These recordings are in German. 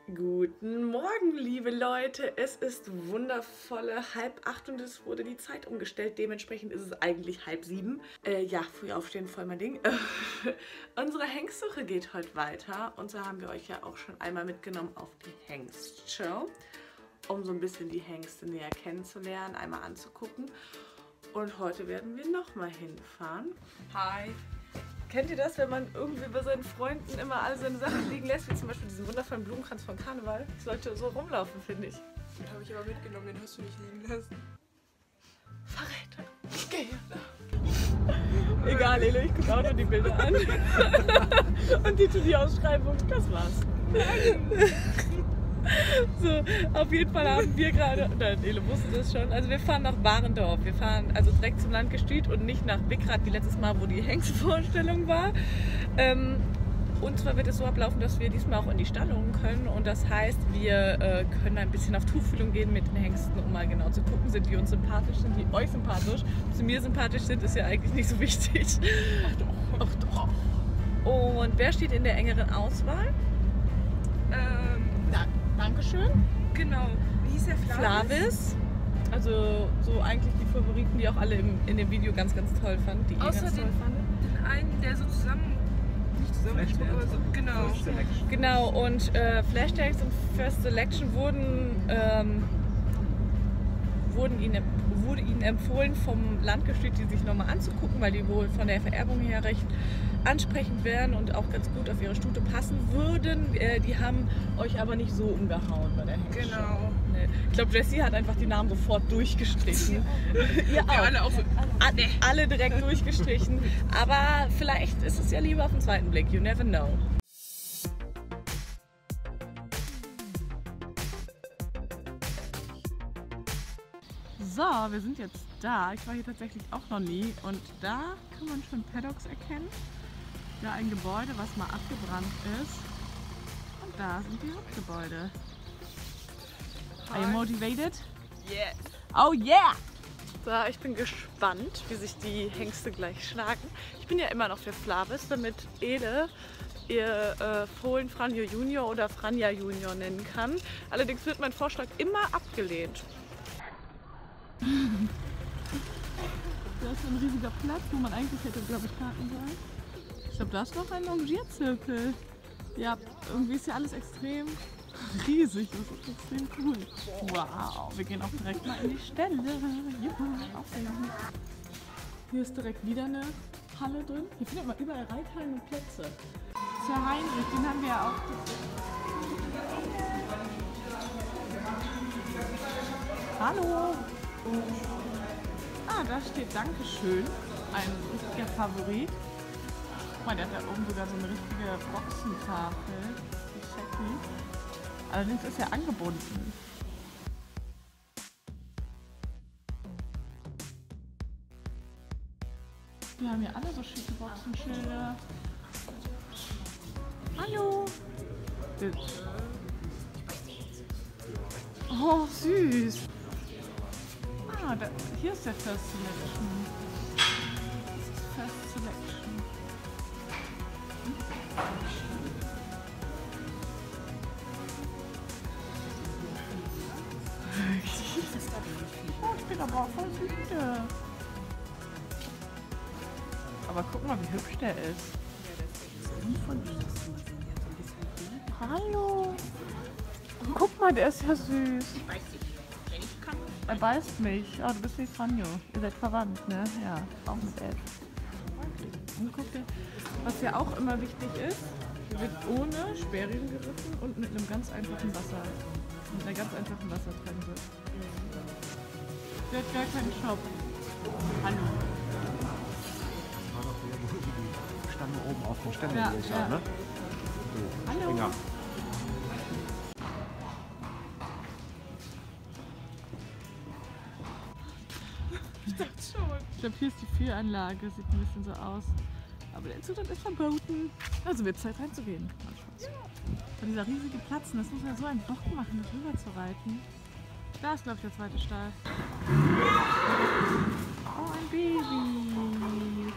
Guten Morgen, liebe Leute. Es ist wundervolle 7:30 und es wurde die Zeit umgestellt. Dementsprechend ist es eigentlich 6:30. Ja, früh aufstehen, voll mein Ding. Unsere Hengstsuche geht heute weiter. Und so haben wir euch ja auch schon einmal mitgenommen auf die Hengstshow, um so ein bisschen die Hengste näher kennenzulernen, einmal anzugucken. Und heute werden wir nochmal hinfahren. Hi! Kennt ihr das, wenn man irgendwie bei seinen Freunden immer all seine Sachen liegen lässt, wie zum Beispiel diesen wundervollen Blumenkranz von Karneval? Das sollte so rumlaufen, finde ich. Den habe ich aber mitgenommen, den hast du nicht liegen lassen. Verräter! Geh! Egal, Elo, ich gucke auch nur die Bilder an. Und die tun die Ausschreibung. Das war's. So, auf jeden Fall haben wir gerade, nein, Elo wusste das schon, also wir fahren nach Warendorf. Wir fahren also direkt zum Landgestüt und nicht nach Wickrath wie letztes Mal, wo die Hengstvorstellung war. Und zwar wird es so ablaufen, dass wir diesmal auch in die Stallungen können. Und das heißt, wir können ein bisschen auf Tuchfühlung gehen mit den Hengsten, um mal genau zu gucken, sind die uns sympathisch, sind die euch sympathisch. Ob sie mir sympathisch sind, ist ja eigentlich nicht so wichtig. Ach doch, ach doch. Und wer steht in der engeren Auswahl? Dankeschön. Genau. Wie hieß der Flavis. Also so eigentlich die Favoriten, die auch alle in dem Video ganz, ganz toll fanden. Die außer ganz toll fanden. Den einen, der so zusammen... Nicht zusammen, aber so... Genau. Genau, und Flashtags und First Selection wurde ihnen empfohlen vom Landgestüt, die sich nochmal anzugucken, weil die wohl von der Vererbung her recht ansprechend wären und auch ganz gut auf ihre Stute passen würden. Die haben euch aber nicht so umgehauen bei der Hengstschau. Genau. Nee. Ich glaube, Jessie hat einfach die Namen sofort durchgestrichen. Ihr auch. Alle auch so. Alle direkt durchgestrichen. Aber vielleicht ist es ja lieber auf den zweiten Blick. You never know. So, wir sind jetzt da. Ich war hier tatsächlich auch noch nie. Und da kann man schon Paddocks erkennen. Da ein Gebäude, was mal abgebrannt ist. Und da sind die Hauptgebäude. Are you motivated? Yes. Oh yeah! So, ich bin gespannt, wie sich die Hengste gleich schlagen. Ich bin ja immer noch für Flavis, damit Ele ihr Fohlen Franjo Junior oder Franja Junior nennen kann. Allerdings wird mein Vorschlag immer abgelehnt. Da ist ein riesiger Platz, wo man eigentlich hätte, glaube ich, parken sollen. Ich glaube, da ist noch ein Longierzirkel. Ja, irgendwie ist ja alles extrem riesig. Das ist extrem cool. Wow, wir gehen auch direkt mal in die Stelle. Juhu, aufregend. Hier ist direkt wieder eine Halle drin. Hier findet man überall Reithallen und Plätze. Sir Heinrich, den haben wir ja auch. Hallo! Ah, da steht Dankeschön. Ein richtiger Favorit. Guck mal, der hat da oben sogar so eine richtige Boxentafel. Wie sexy. Allerdings ist er angebunden. Wir haben hier alle so schicke Boxenschilder. Hallo! Oh, süß! Ah, hier ist der First Selection. Das ist First Selection. Oh, ich bin aber auch voll müde. Aber guck mal, wie hübsch der ist. Hallo! Guck mal, der ist ja süß. Er beißt mich. Oh, du bist wie Franjo. Ihr seid verwandt, ne? Ja, auch mit Ed. Und guck dir, was ja auch immer wichtig ist, wird ohne Sperrriemen gerissen und mit einem ganz einfachen Wasser. Mit einer ganz einfachen Wassertrense. Der hat gar keinen Shop. Hallo. Das war doch der, wo die Stange oben auf den Ständer Ja, gelegt ja. hat, ne? So, Hallo. Springer. Ich glaube, hier ist die Führanlage, sieht ein bisschen so aus. Aber der Zustand ist verboten. Also wird Zeit reinzugehen. Und dieser riesige Platz, das muss ja so einen Bock machen, das rüber zu reiten. Da ist, glaube ich, der zweite Stall. Oh, ein Baby.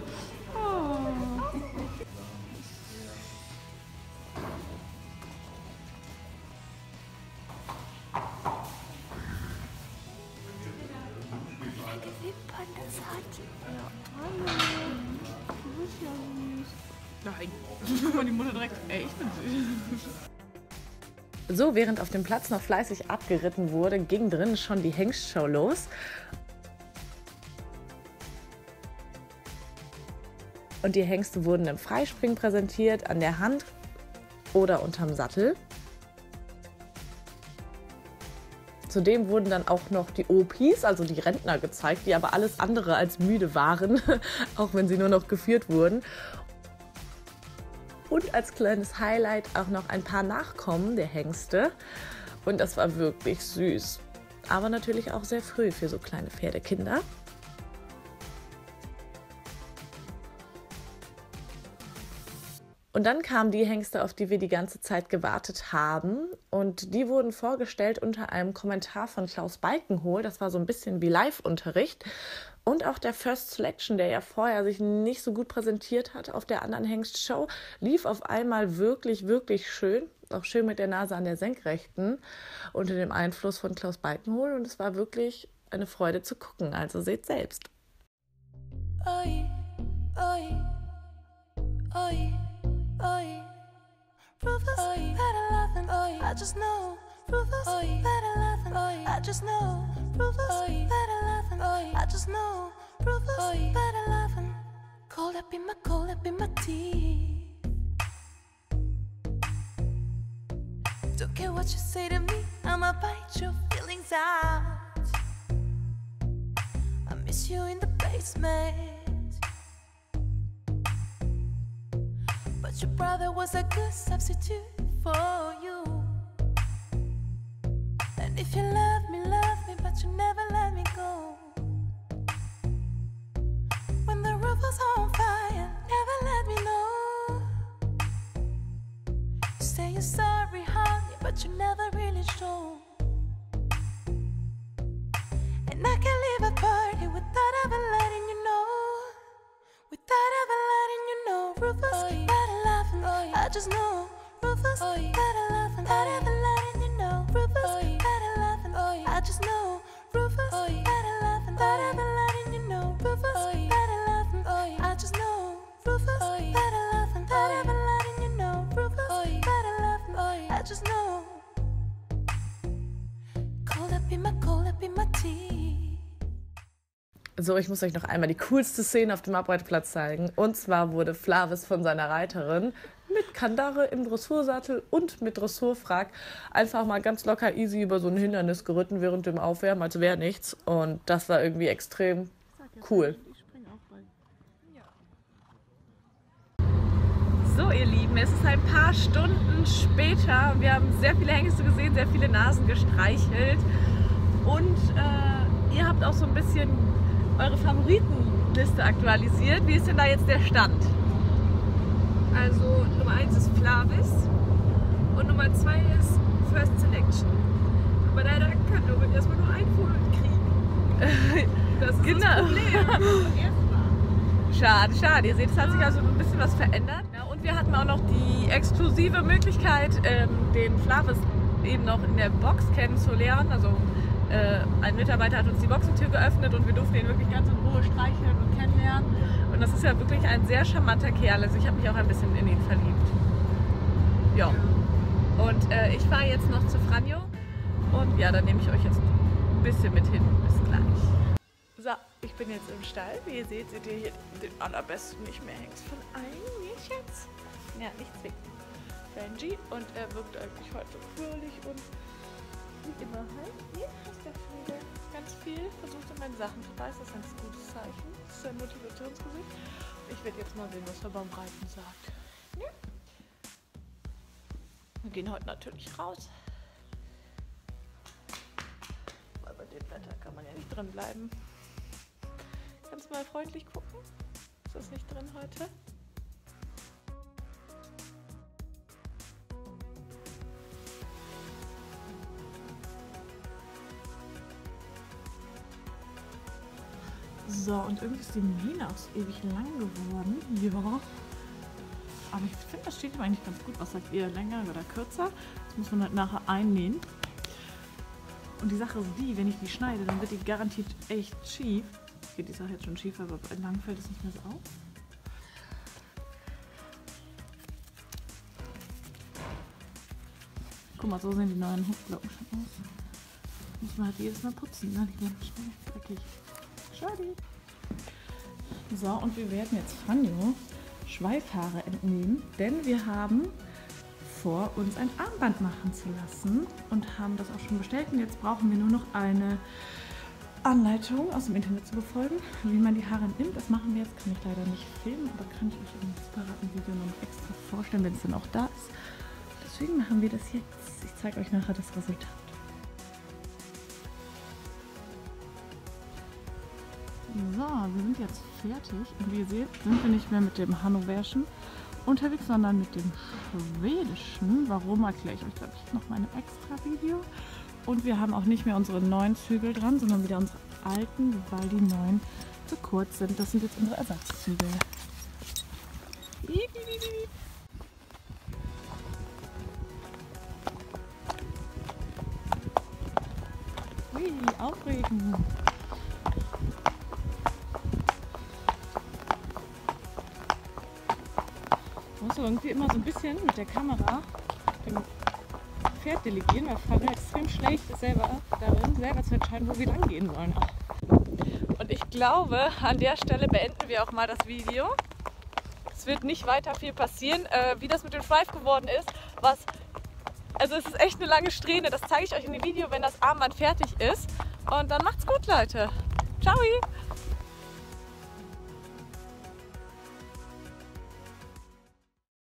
Oh. Nein. Guck mal, die Mutter direkt. Ey, ich bin süß. So, während auf dem Platz noch fleißig abgeritten wurde, ging drinnen schon die Hengstshow los. Und die Hengste wurden im Freispringen präsentiert, an der Hand oder unterm Sattel. Zudem wurden dann auch noch die Opis, also die Rentner, gezeigt, die aber alles andere als müde waren, auch wenn sie nur noch geführt wurden. Und als kleines Highlight auch noch ein paar Nachkommen der Hengste. Und das war wirklich süß. Aber natürlich auch sehr früh für so kleine Pferdekinder. Und dann kamen die Hengste, auf die wir die ganze Zeit gewartet haben. Und die wurden vorgestellt unter einem Kommentar von Klaus Balkenhol. Das war so ein bisschen wie Live-Unterricht. Und auch der First Selection, der ja vorher sich nicht so gut präsentiert hat auf der anderen Hengstshow, lief auf einmal wirklich, wirklich schön. Auch schön mit der Nase an der Senkrechten unter dem Einfluss von Klaus Balkenhol. Und es war wirklich eine Freude zu gucken. Also seht selbst. Oi, oi, oi. Oi, Rufus, oi, better lovin', oi, I just know. Rufus, oi, better lovin', oi, I just know. Rufus, oi, better lovin', oi, I just know. Rufus, oi, better lovin'. Cold up in my teeth. Don't care what you say to me, I'ma bite your feelings out. I miss you in the basement. But your brother was a good substitute for you. And if you love me, but you never let me go. When the roof was on fire, never let me know. You say you're sorry, honey, but you never really show. And I can't leave a party without ever letting you know. Without ever letting you know, Rufus, I just know, Rufus, better lovin', without ever letting you know, Rufus, better lovin', I just know, Rufus, better lovin', without ever letting you know, Rufus, better lovin', I just know, Rufus, better lovin', without ever letting you know, Rufus, better lovin', I just know. Cold up in my teeth. So, ich muss euch noch einmal die coolste Szene auf dem Abreitplatz zeigen. Und zwar wurde Flavis von seiner Reiterin mit Kandare im Dressursattel und mit Dressurfrack einfach mal ganz locker easy über so ein Hindernis geritten während dem Aufwärmen, als wäre nichts. Und das war irgendwie extrem cool. So, ihr Lieben, es ist ein paar Stunden später. Wir haben sehr viele Hengste gesehen, sehr viele Nasen gestreichelt. Und ihr habt auch so ein bisschen eure Favoritenliste aktualisiert. Wie ist denn da jetzt der Stand? Also Nummer 1 ist Flavis und Nummer 2 ist First Selection. Aber leider kann Logan erstmal nur einen Vogel kriegen. Das ist das Problem. Schade, schade. Ihr seht, es hat sich also ein bisschen was verändert. Ja, und wir hatten auch noch die exklusive Möglichkeit, den Flavis eben noch in der Box kennenzulernen. Also ein Mitarbeiter hat uns die Boxentür geöffnet und wir durften ihn wirklich ganz in Ruhe streicheln und kennenlernen. Und das ist ja wirklich ein sehr charmanter Kerl. Also ich habe mich auch ein bisschen in ihn verliebt. Ja. Und ich fahre jetzt noch zu Franjo. Und ja, dann nehme ich euch jetzt ein bisschen mit hin. Bis gleich. So, ich bin jetzt im Stall. Wie ihr seht, seht ihr hier den allerbesten nicht mehr Hengst von allen Mädchens. Ja, nicht zwicken. Benji. Und er wirkt eigentlich heute fröhlich und wie immer halt. Hier ist der Friede. Ganz viel versucht in meinen Sachen vorbei. Das ist ein gutes Zeichen. Das ist ein Motivationsgesicht. Ich werde jetzt mal sehen, was er beim Reiten sagt. Ja. Wir gehen heute natürlich raus. Weil bei dem Wetter kann man ja nicht drin bleiben. Kannst du mal freundlich gucken? Ist das nicht drin heute? So, und irgendwie ist die Mähne auch so ewig lang geworden. Ja. Aber ich finde, das steht ihm eigentlich ganz gut. Was sagt ihr, länger oder kürzer? Das muss man halt nachher einnähen. Und die Sache ist die, wenn ich die schneide, dann wird die garantiert echt schief. Okay, die ist auch jetzt schon schief, aber bei lang fällt es nicht mehr so auf. Guck mal, so sehen die neuen Hufglocken schon aus. Muss man halt jedes Mal putzen, ne? Die werden schnell dreckig. Schade. So, und wir werden jetzt Franjo Schweifhaare entnehmen, denn wir haben vor, uns ein Armband machen zu lassen und haben das auch schon bestellt. Und jetzt brauchen wir nur noch eine Anleitung aus dem Internet zu befolgen, wie man die Haare entnimmt. Das machen wir jetzt, kann ich leider nicht filmen, aber kann ich euch im separaten Video noch extra vorstellen, wenn es dann auch da ist. Deswegen machen wir das jetzt. Ich zeige euch nachher das Resultat. So, wir sind jetzt fertig und wie ihr seht, sind wir nicht mehr mit dem Hannoverschen unterwegs, sondern mit dem Schwedischen. Warum, erkläre ich euch, glaube ich, noch mal in einem extra Video. Und wir haben auch nicht mehr unsere neuen Zügel dran, sondern wieder unsere alten, weil die neuen zu kurz sind. Das sind jetzt unsere Ersatzzügel. Ui, aufregend. Ich muss irgendwie immer so ein bisschen mit der Kamera dem Pferd delegieren, weil Franjo extrem schlecht ist selber darin, selber zu entscheiden, wo wir lang gehen wollen. Und ich glaube, an der Stelle beenden wir auch mal das Video. Es wird nicht weiter viel passieren, wie das mit dem Thrive geworden ist. Also es ist echt eine lange Strähne, das zeige ich euch in dem Video, wenn das Armband fertig ist. Und dann macht's gut, Leute. Ciao!